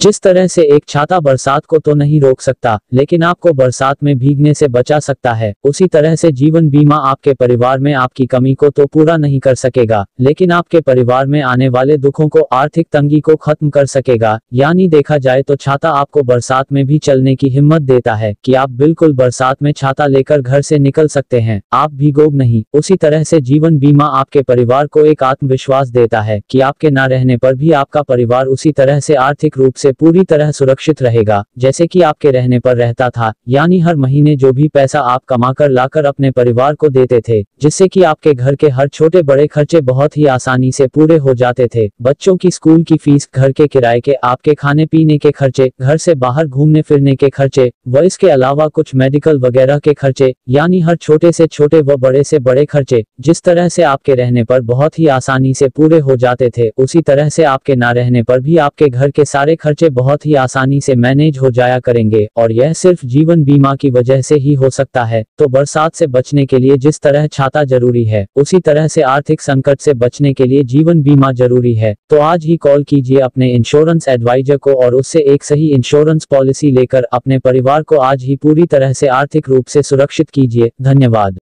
जिस तरह से एक छाता बरसात को तो नहीं रोक सकता, लेकिन आपको बरसात में भीगने से बचा सकता है, उसी तरह से जीवन बीमा आपके परिवार में आपकी कमी को तो पूरा नहीं कर सकेगा, लेकिन आपके परिवार में आने वाले दुखों को, आर्थिक तंगी को खत्म कर सकेगा। यानी देखा जाए तो छाता आपको बरसात में भी चलने की हिम्मत देता है कि आप बिल्कुल बरसात में छाता लेकर घर से निकल सकते हैं, आप भीगोगे नहीं। उसी तरह से जीवन बीमा आपके परिवार को एक आत्मविश्वास देता है कि आपके ना रहने पर भी आपका परिवार उसी तरह से आर्थिक रूप से पूरी तरह सुरक्षित रहेगा जैसे कि आपके रहने पर रहता था। यानी हर महीने जो भी पैसा आप कमाकर लाकर अपने परिवार को देते थे, जिससे कि आपके घर के हर छोटे बड़े खर्चे बहुत ही आसानी से पूरे हो जाते थे। बच्चों की स्कूल की फीस, घर के किराए के, आपके खाने पीने के खर्चे, घर से बाहर घूमने फिरने के खर्चे व इसके अलावा कुछ मेडिकल वगैरह के खर्चे, यानी हर छोटे से छोटे व बड़े से बड़े खर्चे जिस तरह से आपके रहने पर बहुत ही आसानी से पूरे हो जाते थे, उसी तरह से आपके ना रहने पर भी आपके घर के सारे खर्चे बहुत ही आसानी से मैनेज हो जाया करेंगे। और यह सिर्फ जीवन बीमा की वजह से ही हो सकता है। तो बरसात से बचने के लिए जिस तरह छाता जरूरी है, उसी तरह से आर्थिक संकट से बचने के लिए जीवन बीमा जरूरी है। तो आज ही कॉल कीजिए अपने इंश्योरेंस एडवाइजर को और उससे एक सही इंश्योरेंस पॉलिसी लेकर अपने परिवार को आज ही पूरी तरह से आर्थिक रूप से सुरक्षित कीजिए। धन्यवाद।